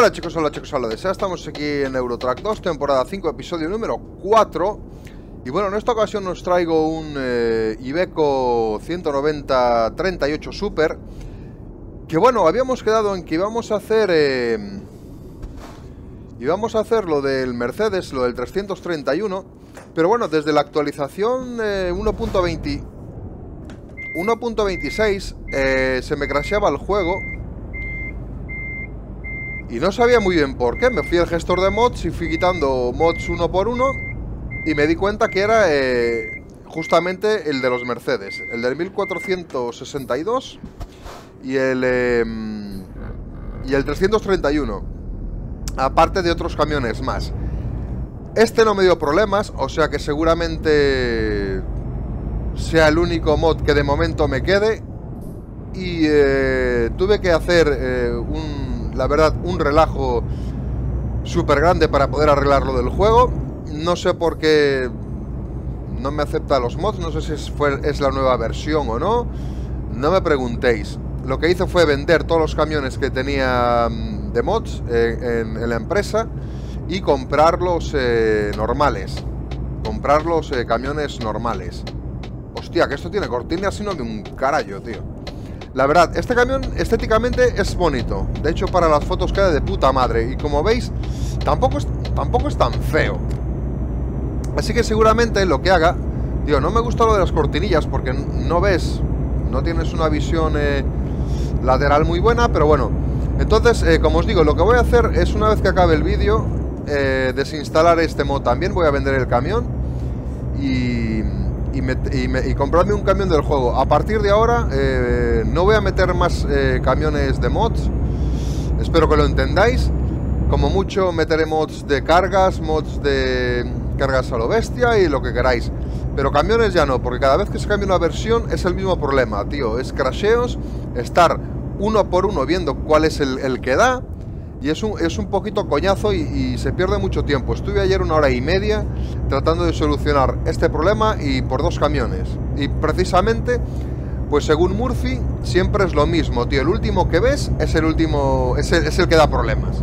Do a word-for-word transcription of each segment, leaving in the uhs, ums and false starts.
Hola chicos, hola chicos, hola de SEA. Estamos aquí en Eurotrack dos, temporada cinco, episodio número cuatro. Y bueno, en esta ocasión os traigo un eh, Iveco ciento noventa treinta y ocho Super. Que bueno, habíamos quedado en que íbamos a hacer... Eh, íbamos a hacer lo del Mercedes, lo del trescientos treinta y uno. Pero bueno, desde la actualización eh, uno punto veintiséis eh, se me crasheaba el juego. Y no sabía muy bien por qué. Me fui al gestor de mods y fui quitando mods uno por uno. Y me di cuenta que era eh, justamente el de los Mercedes. El del mil cuatrocientos sesenta y dos y el, eh, y el trescientos treinta y uno. Aparte de otros camiones más. Este no me dio problemas, o sea que seguramente sea el único mod que de momento me quede. Y eh, tuve que hacer eh, un... la verdad, un relajo súper grande para poder arreglarlo del juego. No sé por qué no me acepta los mods. No sé si es, fue, es la nueva versión o no. No me preguntéis. Lo que hice fue vender todos los camiones que tenía de mods eh, en, en la empresa y comprarlos eh, normales. Comprar los eh, camiones normales. Hostia, que esto tiene cortinas sino de un carajo, tío. La verdad, este camión estéticamente es bonito. De hecho, para las fotos queda de puta madre. Y como veis, tampoco es, tampoco es tan feo. Así que seguramente lo que haga... Tío, no me gusta lo de las cortinillas porque no ves... No tienes una visión eh, lateral muy buena, pero bueno. Entonces, eh, como os digo, lo que voy a hacer es, una vez que acabe el vídeo, eh, desinstalar este mod también. Voy a vender el camión y... Y, me, y, me, y comprarme un camión del juego. A partir de ahora eh, no voy a meter más eh, camiones de mods. Espero que lo entendáis. Como mucho meteré mods de cargas, mods de cargas a lo bestia y lo que queráis. Pero camiones ya no, porque cada vez que se cambia una versión es el mismo problema, tío. Es crasheos, estar uno por uno viendo cuál es el, el que da. Y es un, es un poquito coñazo y, y se pierde mucho tiempo. Estuve ayer una hora y media tratando de solucionar este problema y por dos camiones. Y precisamente, pues según Murphy, siempre es lo mismo, tío. El último que ves es el último, es el, es el que da problemas.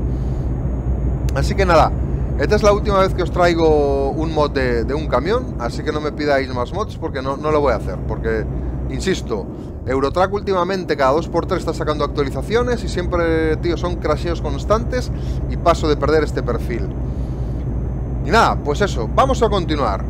Así que nada, esta es la última vez que os traigo un mod de, de un camión. Así que no me pidáis más mods porque no, no lo voy a hacer. Porque, insisto... Eurotrack últimamente cada dos por tres está sacando actualizaciones y siempre, tío, son crasheos constantes y paso de perder este perfil. Y nada, pues eso, vamos a continuar.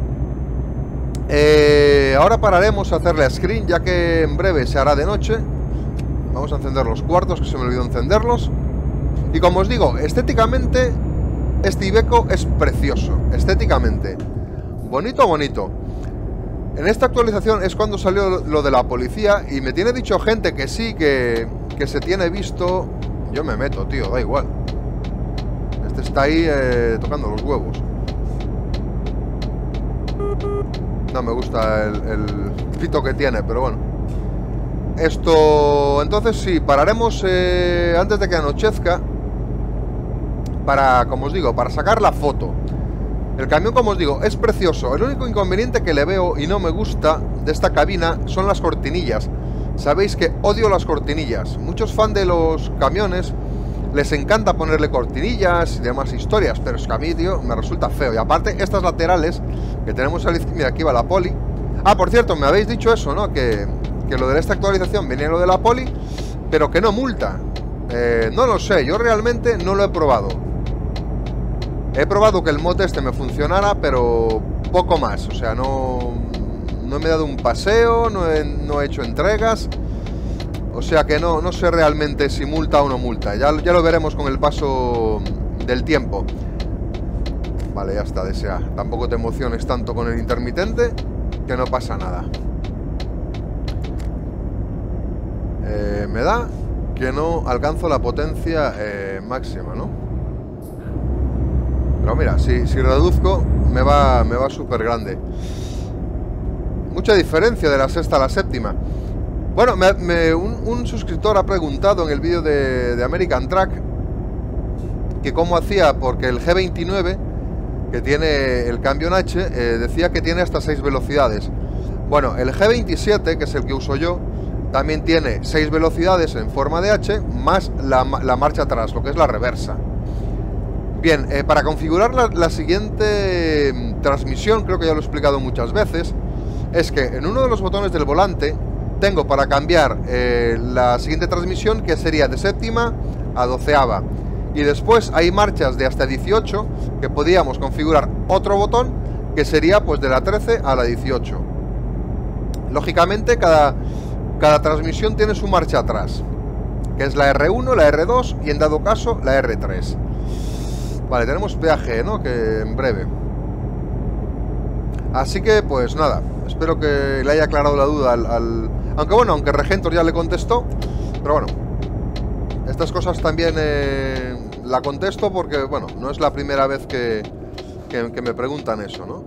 Eh, ahora pararemos a hacerle screen ya que en breve se hará de noche. Vamos a encender los cuartos, que se me olvidó encenderlos. Y como os digo, estéticamente este Iveco es precioso, estéticamente. Bonito, bonito. En esta actualización es cuando salió lo de la policía y me tiene dicho gente que sí, que, que se tiene visto... Yo me meto, tío, da igual. Este está ahí eh, tocando los huevos. No me gusta el, el pito que tiene, pero bueno. Esto... Entonces sí, pararemos eh, antes de que anochezca. Para, como os digo, para sacar la foto. El camión, como os digo, es precioso. El único inconveniente que le veo y no me gusta de esta cabina son las cortinillas. Sabéis que odio las cortinillas. Muchos fans de los camiones les encanta ponerle cortinillas y demás historias, pero es que a mí, tío, me resulta feo. Y aparte, estas laterales que tenemos al... Mira, aquí va la poli. Ah, por cierto, me habéis dicho eso, ¿no? Que, que lo de esta actualización venía lo de la poli, pero que no multa. Eh, no lo sé, yo realmente no lo he probado. He probado que el mod este me funcionara, pero poco más. O sea, no, no me he dado un paseo, no he, no he hecho entregas. O sea que no, no sé realmente si multa o no multa. Ya, ya lo veremos con el paso del tiempo. Vale, ya está, desea. Tampoco te emociones tanto con el intermitente, que no pasa nada. Eh, me da que no alcanzo la potencia eh, máxima, ¿no? Pero mira, si, si reduzco me va, me va súper grande. Mucha diferencia de la sexta a la séptima. Bueno, me, me, un, un suscriptor ha preguntado en el vídeo de, de American Track que cómo hacía, porque el G veintinueve, que tiene el cambio en H, eh, decía que tiene hasta seis velocidades. Bueno, el G veintisiete, que es el que uso yo, también tiene seis velocidades en forma de H, más la, la marcha atrás, lo que es la reversa. Bien, eh, para configurar la, la siguiente mm, transmisión, creo que ya lo he explicado muchas veces, es que en uno de los botones del volante tengo para cambiar eh, la siguiente transmisión, que sería de séptima a doceava. Y después hay marchas de hasta dieciocho, que podríamos configurar otro botón, que sería pues de la trece a la dieciocho. Lógicamente, cada, cada transmisión tiene su marcha atrás, que es la erre uno, la erre dos y en dado caso la erre tres. Vale, tenemos peaje, ¿no? Que en breve. Así que, pues nada, espero que le haya aclarado la duda al... al... Aunque bueno, aunque Regentor ya le contestó, pero bueno, estas cosas también eh, la contesto porque, bueno, no es la primera vez que, que, que me preguntan eso, ¿no?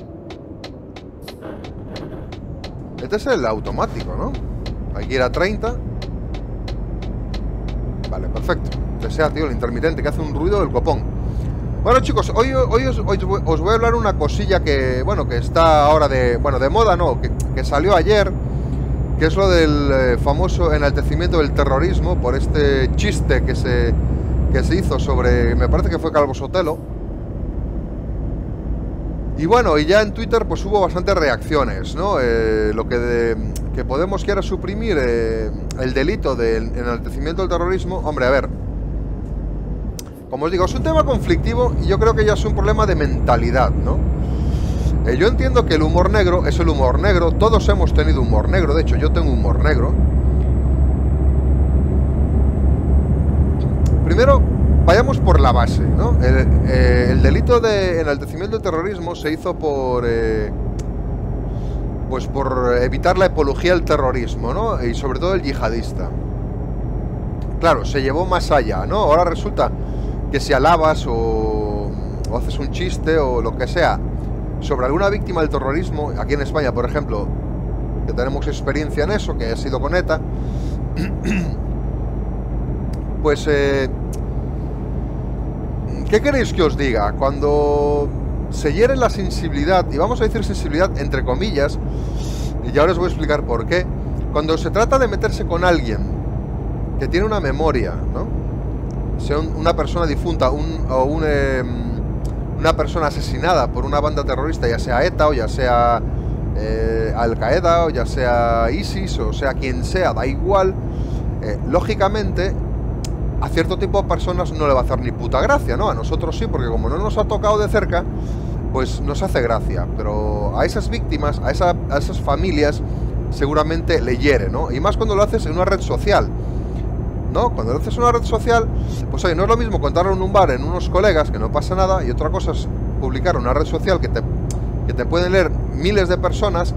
Este es el automático, ¿no? Hay que ir a treinta. Vale, perfecto. Desea, tío, el intermitente que hace un ruido del copón. Bueno, chicos, hoy, hoy os, hoy os voy a hablar una cosilla que, bueno, que está ahora de, bueno, de moda, no, que, que salió ayer, que es lo del eh, famoso enaltecimiento del terrorismo por este chiste que se, que se hizo sobre, me parece que fue Calvo Sotelo. Y bueno, y ya en Twitter pues hubo bastantes reacciones, ¿no? Eh, lo que, de, que Podemos quiera suprimir eh, el delito de enaltecimiento del terrorismo, hombre, a ver. Como os digo, es un tema conflictivo y yo creo que ya es un problema de mentalidad, ¿no? Eh, yo entiendo que el humor negro es el humor negro, todos hemos tenido humor negro, de hecho yo tengo humor negro. Primero, vayamos por la base, ¿no? El, eh, el delito de enaltecimiento del terrorismo se hizo por... Eh, pues por evitar la apología del terrorismo, ¿no? Y sobre todo el yihadista. Claro, se llevó más allá, ¿no? Ahora resulta que si alabas o, o haces un chiste o lo que sea sobre alguna víctima del terrorismo, aquí en España, por ejemplo, que tenemos experiencia en eso, que ha sido con ETA, pues, eh, ¿qué queréis que os diga? Cuando se hiere la sensibilidad, y vamos a decir sensibilidad entre comillas, y ahora os voy a explicar por qué, cuando se trata de meterse con alguien que tiene una memoria, ¿no? Sea un, una persona difunta un, o un, eh, una persona asesinada por una banda terrorista, ya sea ETA o ya sea eh, Al-Qaeda o ya sea ISIS o sea quien sea, da igual, eh, lógicamente a cierto tipo de personas no le va a hacer ni puta gracia, ¿no? A nosotros sí, porque como no nos ha tocado de cerca, pues nos hace gracia, pero a esas víctimas, a, esa, a esas familias seguramente le hiere, ¿no? Y más cuando lo haces en una red social, ¿no? Cuando lo haces en una red social, pues oye, no es lo mismo contarlo en un bar en unos colegas, que no pasa nada, y otra cosa es publicar en una red social que te, que te pueden leer miles de personas,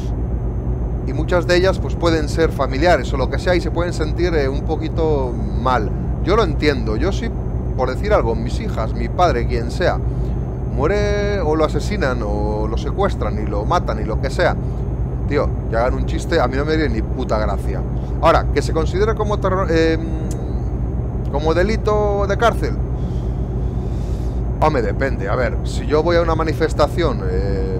y muchas de ellas pues pueden ser familiares o lo que sea, y se pueden sentir eh, un poquito mal. Yo lo entiendo, yo sí, por decir algo, mis hijas, mi padre, quien sea, muere o lo asesinan o lo secuestran y lo matan y lo que sea, tío, que hagan un chiste, a mí no me haría ni puta gracia. Ahora, que se considere como terror, eh, como delito de cárcel, hombre, depende. A ver, si yo voy a una manifestación eh,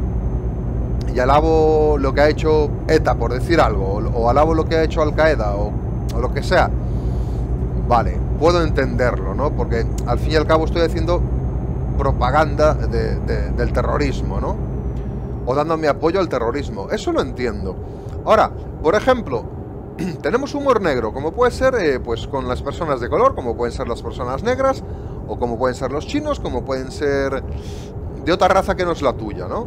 y alabo lo que ha hecho ETA, por decir algo, o, o alabo lo que ha hecho Al-Qaeda o, o lo que sea, vale, puedo entenderlo, ¿no? Porque al fin y al cabo estoy haciendo propaganda de, de, del terrorismo, ¿no? O dando mi apoyo al terrorismo. Eso lo entiendo. Ahora, por ejemplo, tenemos humor negro, como puede ser eh, pues con las personas de color, como pueden ser las personas negras, o como pueden ser los chinos, como pueden ser de otra raza que no es la tuya, ¿no?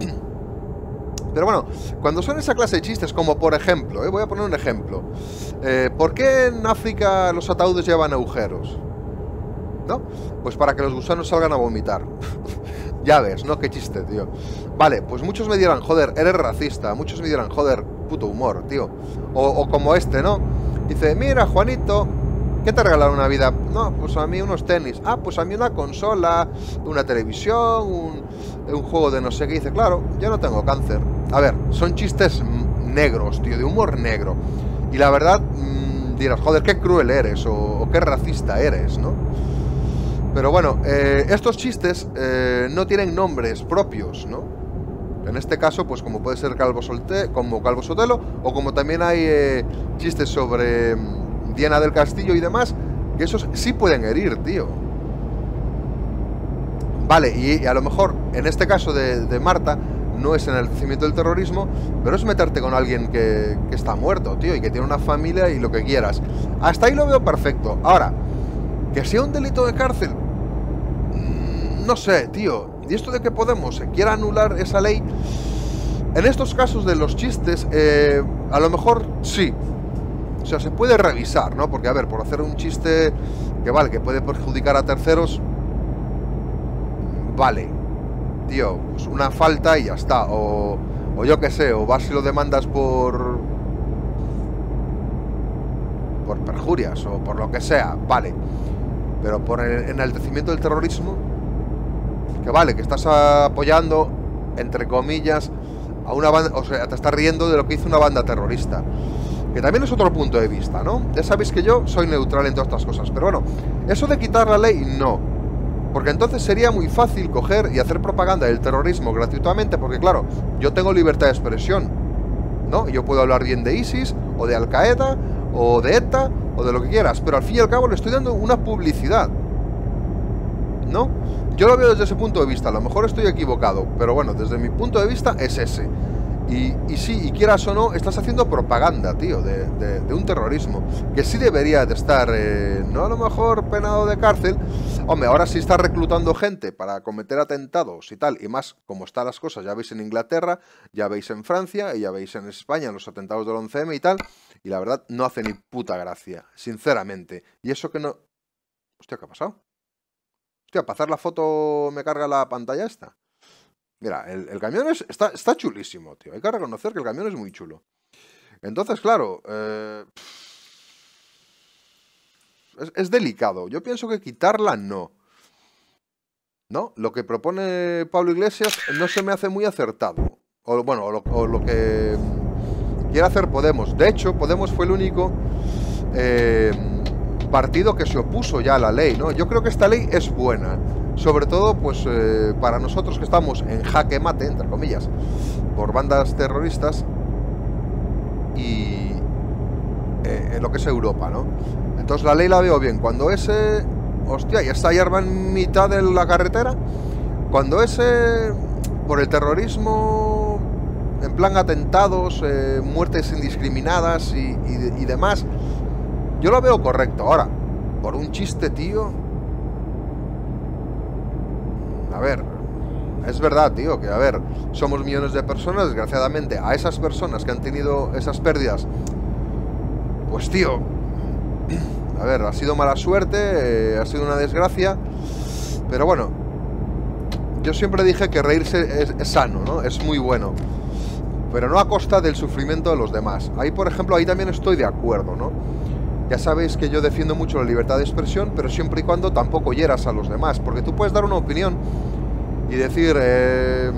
Pero bueno, cuando son esa clase de chistes, como por ejemplo, eh, voy a poner un ejemplo, eh, ¿por qué en África los ataúdes llevan agujeros? ¿No? Pues para que los gusanos salgan a vomitar. Ya ves, ¿no? Qué chiste, tío. Vale, pues muchos me dirán, joder, eres racista. Muchos me dirán, joder, puto humor, tío. O, o como este, ¿no? Dice, mira, Juanito, ¿qué te regalaron una vida? No, pues a mí unos tenis. Ah, pues a mí una consola, una televisión, un, un juego de no sé qué. Dice, claro, yo no tengo cáncer. A ver, son chistes negros, tío, de humor negro. Y la verdad, mmm, dirás, joder, qué cruel eres o, o qué racista eres, ¿no? Pero bueno, eh, estos chistes eh, no tienen nombres propios, ¿no? En este caso, pues como puede ser Calvo Solte, como Calvo Sotelo, o como también hay eh, chistes sobre um, Diana del Castillo y demás, que esos sí pueden herir, tío. Vale, y, y a lo mejor, en este caso de, de Marta, no es enaltecimiento del terrorismo, pero es meterte con alguien que, que está muerto, tío, y que tiene una familia y lo que quieras. Hasta ahí lo veo perfecto. Ahora, que sea un delito de cárcel, mmm, no sé, tío. Y esto de que Podemos quiera anular esa ley, en estos casos de los chistes, eh, a lo mejor sí. O sea, se puede revisar, ¿no? Porque, a ver, por hacer un chiste que vale, que puede perjudicar a terceros, vale, tío, pues una falta y ya está. O, o yo qué sé, o vas y lo demandas por por perjurias o por lo que sea, vale. Pero por el enaltecimiento del terrorismo, que vale, que estás apoyando, entre comillas, a una banda, o sea, te estás riendo de lo que hizo una banda terrorista, que también es otro punto de vista, ¿no? Ya sabéis que yo soy neutral en todas estas cosas, pero bueno, eso de quitar la ley, no. Porque entonces sería muy fácil coger y hacer propaganda del terrorismo gratuitamente, porque claro, yo tengo libertad de expresión, ¿no? Yo puedo hablar bien de ISIS, o de Al Qaeda, o de ETA, o de lo que quieras, pero al fin y al cabo le estoy dando una publicidad, ¿no? Yo lo veo desde ese punto de vista, a lo mejor estoy equivocado, pero bueno, desde mi punto de vista es ese. Y, y sí, y quieras o no, estás haciendo propaganda, tío, de, de, de un terrorismo que sí debería de estar, eh, no a lo mejor penado de cárcel. Hombre, ahora sí está reclutando gente para cometer atentados y tal, y más como están las cosas, ya veis en Inglaterra, ya veis en Francia, y ya veis en España los atentados del once eme y tal, y la verdad no hace ni puta gracia, sinceramente. Y eso que no... Hostia, ¿qué ha pasado? Hostia, para hacer la foto me carga la pantalla esta. Mira, el, el camión es, está, está chulísimo, tío. Hay que reconocer que el camión es muy chulo. Entonces, claro, eh, es, es delicado. Yo pienso que quitarla no. ¿No? Lo que propone Pablo Iglesias no se me hace muy acertado. O bueno, o lo, o lo que quiere hacer Podemos. De hecho, Podemos fue el único eh, partido que se opuso ya a la ley, ¿no? Yo creo que esta ley es buena. Sobre todo, pues, eh, para nosotros que estamos en jaque mate, entre comillas, por bandas terroristas y eh, en lo que es Europa, ¿no? Entonces la ley la veo bien. Cuando ese... Hostia, ya está hierba en mitad de la carretera. Cuando ese... Por el terrorismo, en plan atentados, eh, muertes indiscriminadas y, y, y demás, yo lo veo correcto. Ahora, por un chiste, tío... A ver, es verdad, tío, que a ver, somos millones de personas, desgraciadamente, a esas personas que han tenido esas pérdidas, pues tío, a ver, ha sido mala suerte, eh, ha sido una desgracia, pero bueno, yo siempre dije que reírse es, es sano, ¿no? Es muy bueno, pero no a costa del sufrimiento de los demás. Ahí, por ejemplo, ahí también estoy de acuerdo, ¿no? Ya sabéis que yo defiendo mucho la libertad de expresión, pero siempre y cuando tampoco hieras a los demás. Porque tú puedes dar una opinión y decir, eh,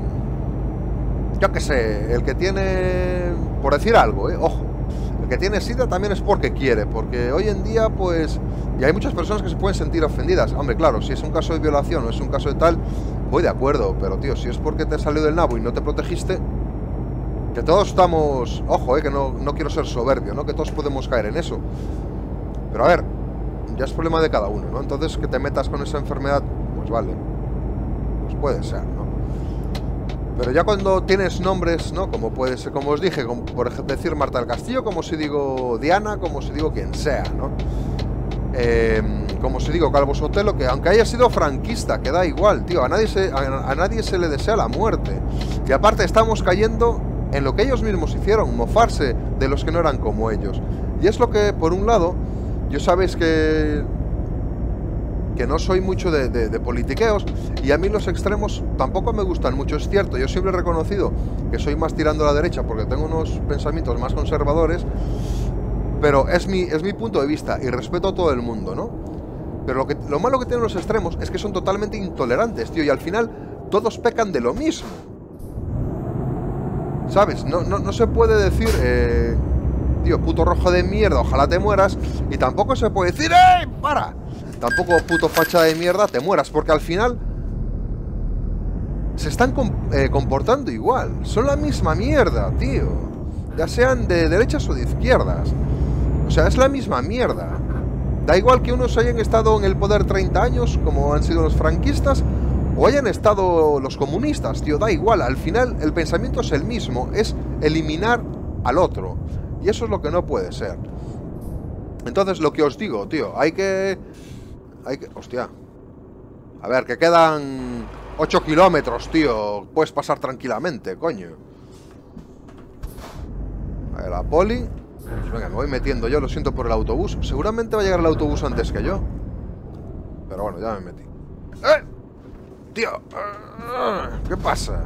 yo qué sé, el que tiene, por decir algo, eh, ojo, el que tiene SIDA también es porque quiere, porque hoy en día, pues, y hay muchas personas que se pueden sentir ofendidas. Hombre, claro, si es un caso de violación o es un caso de tal, voy de acuerdo, pero tío, si es porque te salió del nabo y no te protegiste... Que todos estamos... Ojo, eh, que no, no quiero ser soberbio, ¿no? Que todos podemos caer en eso. Pero a ver, ya es problema de cada uno, ¿no? Entonces, que te metas con esa enfermedad, pues vale. Pues puede ser, ¿no? Pero ya cuando tienes nombres, ¿no? Como puede ser, como os dije, como por ejemplo decir Marta del Castillo, como si digo Diana, como si digo quien sea, ¿no? Eh, como si digo Calvo Sotelo, que aunque haya sido franquista, que da igual, tío. A nadie se, a, a nadie se le desea la muerte. Y aparte estamos cayendo... en lo que ellos mismos hicieron, mofarse de los que no eran como ellos. Y es lo que, por un lado, yo sabéis que que no soy mucho de, de, de politiqueos, y a mí los extremos tampoco me gustan mucho, es cierto. Yo siempre he reconocido que soy más tirando a la derecha porque tengo unos pensamientos más conservadores, pero es mi, es mi punto de vista y respeto a todo el mundo, ¿no? Pero lo, que, lo malo que tienen los extremos es que son totalmente intolerantes, tío, y al final todos pecan de lo mismo. ¿Sabes? No, no, no se puede decir, eh, tío, puto rojo de mierda, ojalá te mueras. Y tampoco se puede decir, ¡eh, para! Tampoco, puto facha de mierda, te mueras. Porque al final se están com eh, comportando igual. Son la misma mierda, tío. Ya sean de derechas o de izquierdas. O sea, es la misma mierda. Da igual que unos hayan estado en el poder treinta años, como han sido los franquistas, o hayan estado los comunistas, tío, da igual. Al final el pensamiento es el mismo, es eliminar al otro. Y eso es lo que no puede ser. Entonces, lo que os digo, tío, hay que... Hay que... Hostia. A ver, que quedan ocho kilómetros, tío. Puedes pasar tranquilamente, coño. A ver, la poli. Pues venga, me voy metiendo yo, lo siento por el autobús. Seguramente va a llegar el autobús antes que yo. Pero bueno, ya me metí. ¡Eh! Tío. ¿Qué pasa?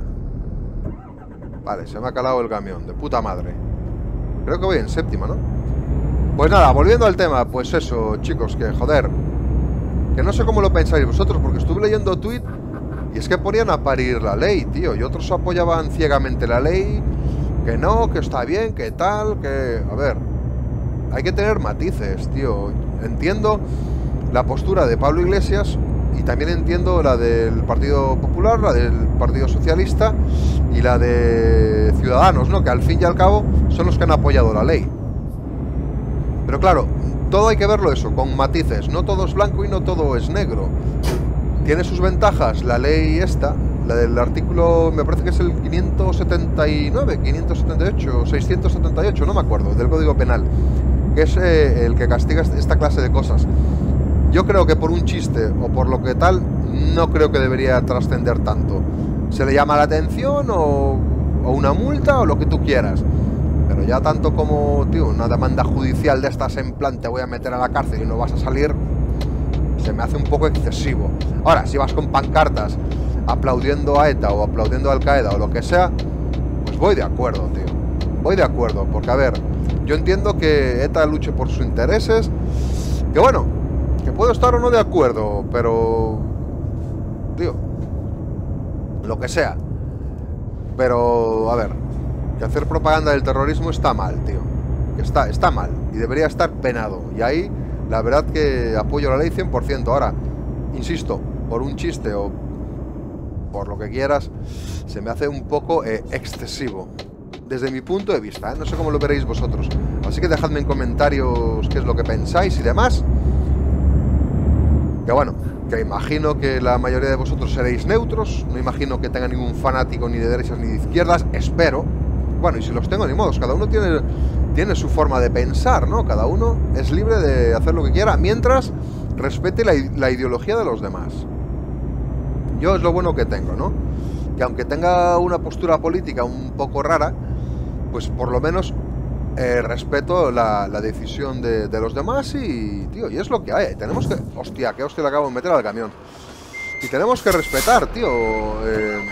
Vale, se me ha calado el camión. De puta madre. Creo que voy en séptima, ¿no? Pues nada, volviendo al tema. Pues eso, chicos, que joder. Que no sé cómo lo pensáis vosotros, porque estuve leyendo tweet y es que ponían a parir la ley, tío. Y otros apoyaban ciegamente la ley. Que no, que está bien, que tal, que... A ver, hay que tener matices, tío. Entiendo la postura de Pablo Iglesias y también entiendo la del Partido Popular, la del Partido Socialista y la de Ciudadanos, ¿no? Que al fin y al cabo son los que han apoyado la ley. Pero claro, todo hay que verlo eso, con matices. No todo es blanco y no todo es negro. Tiene sus ventajas la ley esta, la del artículo, me parece que es el quinientos setenta y nueve, quinientos setenta y ocho, seiscientos setenta y ocho, no me acuerdo, del Código Penal, que es eh, el que castiga esta clase de cosas. Yo creo que por un chiste o por lo que tal, no creo que debería trascender tanto. Se le llama la atención o, o una multa o lo que tú quieras. Pero ya tanto como, tío, una demanda judicial de estas en plan te voy a meter a la cárcel y no vas a salir, se me hace un poco excesivo. Ahora, si vas con pancartas aplaudiendo a ETA o aplaudiendo a Al Qaeda o lo que sea, pues voy de acuerdo, tío. Voy de acuerdo, porque a ver, yo entiendo que ETA luche por sus intereses, que bueno, que puedo estar o no de acuerdo, pero... Tío, lo que sea. Pero, a ver, que hacer propaganda del terrorismo está mal, tío. Que está, está mal y debería estar penado. Y ahí, la verdad que apoyo la ley cien por ciento. Ahora, insisto, por un chiste o por lo que quieras, se me hace un poco eh, excesivo. Desde mi punto de vista, ¿eh? No sé cómo lo veréis vosotros. Así que dejadme en comentarios qué es lo que pensáis y demás. Que bueno, que imagino que la mayoría de vosotros seréis neutros. No imagino que tenga ningún fanático ni de derechas ni de izquierdas. Espero. Bueno, y si los tengo, ni modos. Cada uno tiene, tiene su forma de pensar, ¿no? Cada uno es libre de hacer lo que quiera, mientras respete la, la ideología de los demás. Yo es lo bueno que tengo, ¿no? Que aunque tenga una postura política un poco rara, pues por lo menos eh, respeto la, la decisión de, de los demás y, tío, y es lo que hay. Tenemos que... Hostia, que hostia le acabo de meter al camión. Y tenemos que respetar, tío, eh,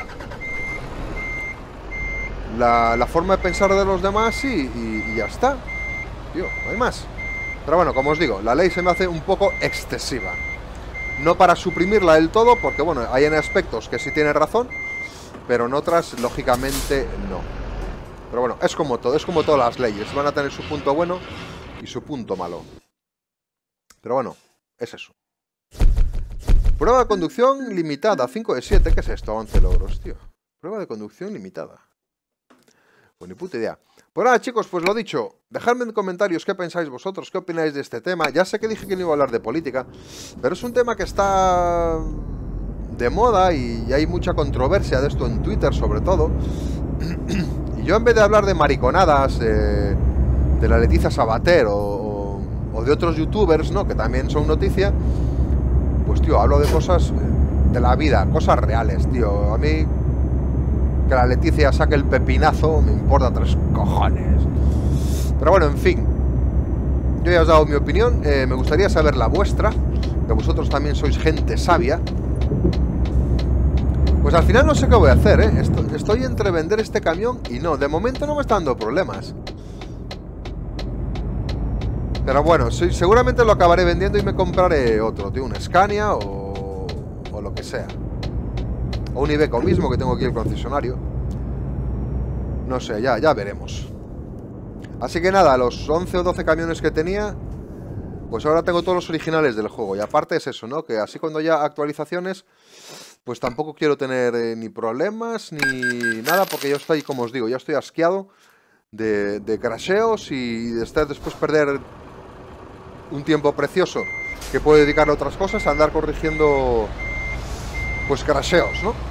la, la forma de pensar de los demás y, y, y ya está. Tío, no hay más. Pero bueno, como os digo, la ley se me hace un poco excesiva. No para suprimirla del todo, porque bueno, hay en aspectos que sí tiene razón, pero en otras, lógicamente, no. Pero bueno, es como todo, es como todas las leyes. Van a tener su punto bueno y su punto malo. Pero bueno, es eso. Prueba de conducción limitada, cinco de siete. ¿Qué es esto? once logros, tío. Prueba de conducción limitada. Pues ni puta idea. Pues nada, chicos, pues lo dicho. Dejadme en comentarios qué pensáis vosotros, qué opináis de este tema. Ya sé que dije que no iba a hablar de política, pero es un tema que está de moda y hay mucha controversia de esto en Twitter, sobre todo. Y yo, en vez de hablar de mariconadas, eh, de la Leticia Sabater o, o, o de otros youtubers, ¿no?, que también son noticia, pues, tío, hablo de cosas de la vida, cosas reales, tío. A mí, que la Leticia saque el pepinazo, me importa tres cojones. Pero bueno, en fin. Yo ya os he dado mi opinión. Eh, me gustaría saber la vuestra, que vosotros también sois gente sabia. Pues al final no sé qué voy a hacer, ¿eh? Estoy, estoy entre vender este camión y no. De momento no me está dando problemas. Pero bueno, sí, seguramente lo acabaré vendiendo y me compraré otro, tío. Un Scania o, o lo que sea. O un Iveco mismo, que tengo aquí el concesionario. No sé, ya, ya veremos. Así que nada, los once o doce camiones que tenía, pues ahora tengo todos los originales del juego. Y aparte es eso, ¿no? Que así cuando haya actualizaciones, pues tampoco quiero tener eh, ni problemas ni nada, porque yo estoy, como os digo, ya estoy asqueado de, de crasheos y de estar después perder un tiempo precioso que puedo dedicarle a otras cosas, a andar corrigiendo pues crasheos, ¿no?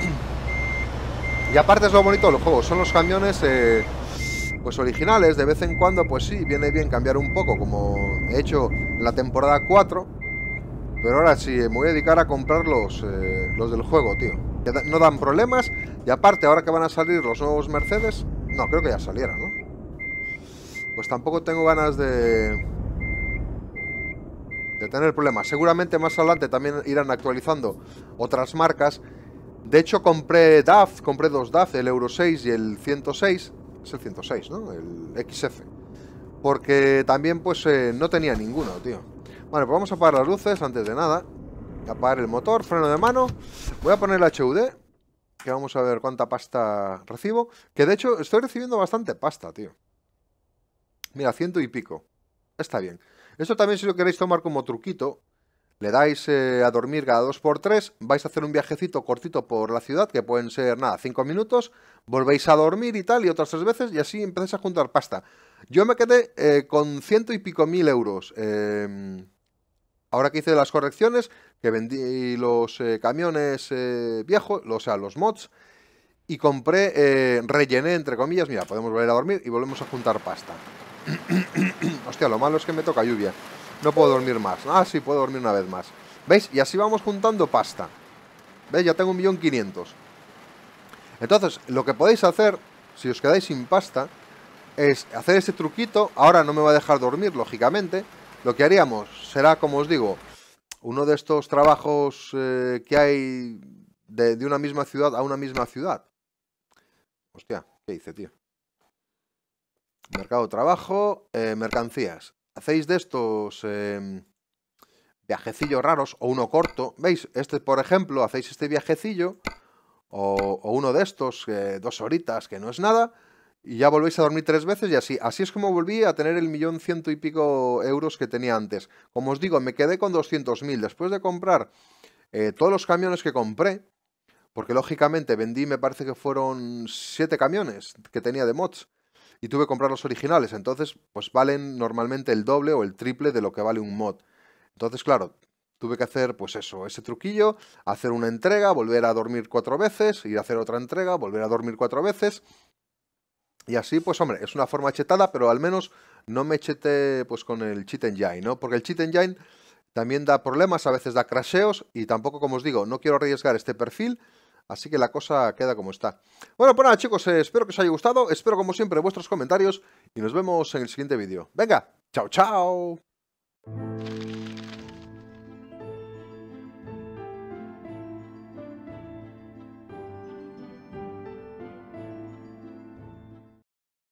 Y aparte es lo bonito del juego, son los camiones eh, pues originales. De vez en cuando pues sí, viene bien cambiar un poco, como he hecho en la temporada cuatro. Pero ahora sí, me voy a dedicar a comprar los, eh, los del juego, tío, que no dan problemas. Y aparte, ahora que van a salir los nuevos Mercedes, no, creo que ya salieron, ¿no? Pues tampoco tengo ganas de de tener problemas. Seguramente más adelante también irán actualizando otras marcas. De hecho, compré D A F, compré dos D A F, el Euro seis y el ciento seis. Es el ciento seis, ¿no? El X F. Porque también, pues, eh, no tenía ninguno, tío. Vale, pues vamos a apagar las luces antes de nada. Apagar el motor, freno de mano. Voy a poner el H U D, que vamos a ver cuánta pasta recibo. Que de hecho, estoy recibiendo bastante pasta, tío. Mira, ciento y pico. Está bien. Esto también, si lo queréis tomar como truquito, le dais eh, a dormir cada dos por tres, vais a hacer un viajecito cortito por la ciudad, que pueden ser, nada, cinco minutos, volvéis a dormir y tal, y otras tres veces, y así empezáis a juntar pasta. Yo me quedé eh, con ciento y pico mil euros. Eh, ahora que hice las correcciones, que vendí los eh, camiones eh, viejos, o sea, los mods, y compré, eh, rellené, entre comillas, mira, podemos volver a dormir y volvemos a juntar pasta. Hostia, lo malo es que me toca lluvia. No puedo dormir más. Ah, sí, puedo dormir una vez más. ¿Veis? Y así vamos juntando pasta. ¿Veis? Ya tengo un millón quinientos. Entonces, lo que podéis hacer, si os quedáis sin pasta, es hacer ese truquito. Ahora no me va a dejar dormir, lógicamente. Lo que haríamos será, como os digo, uno de estos trabajos eh, que hay de, de una misma ciudad a una misma ciudad. Hostia, ¿qué hice, tío? Mercado de trabajo, eh, mercancías. Hacéis de estos eh, viajecillos raros o uno corto. ¿Veis? Este, por ejemplo, hacéis este viajecillo o, o uno de estos, eh, dos horitas, que no es nada, y ya volvéis a dormir tres veces y así. Así es como volví a tener el millón ciento y pico euros que tenía antes. Como os digo, me quedé con doscientos mil. Después de comprar eh, todos los camiones que compré, porque lógicamente vendí, me parece que fueron siete camiones que tenía de mods. Y tuve que comprar los originales, entonces pues valen normalmente el doble o el triple de lo que vale un mod. Entonces, claro, tuve que hacer pues eso, ese truquillo, hacer una entrega, volver a dormir cuatro veces, ir a hacer otra entrega, volver a dormir cuatro veces. Y así, pues hombre, es una forma chetada, pero al menos no me cheté pues con el Cheat Engine, ¿no? Porque el Cheat Engine también da problemas, a veces da crasheos, y tampoco, como os digo, no quiero arriesgar este perfil. Así que la cosa queda como está. Bueno, pues nada, chicos, eh, espero que os haya gustado. Espero, como siempre, vuestros comentarios. Y nos vemos en el siguiente vídeo. Venga, chao, chao.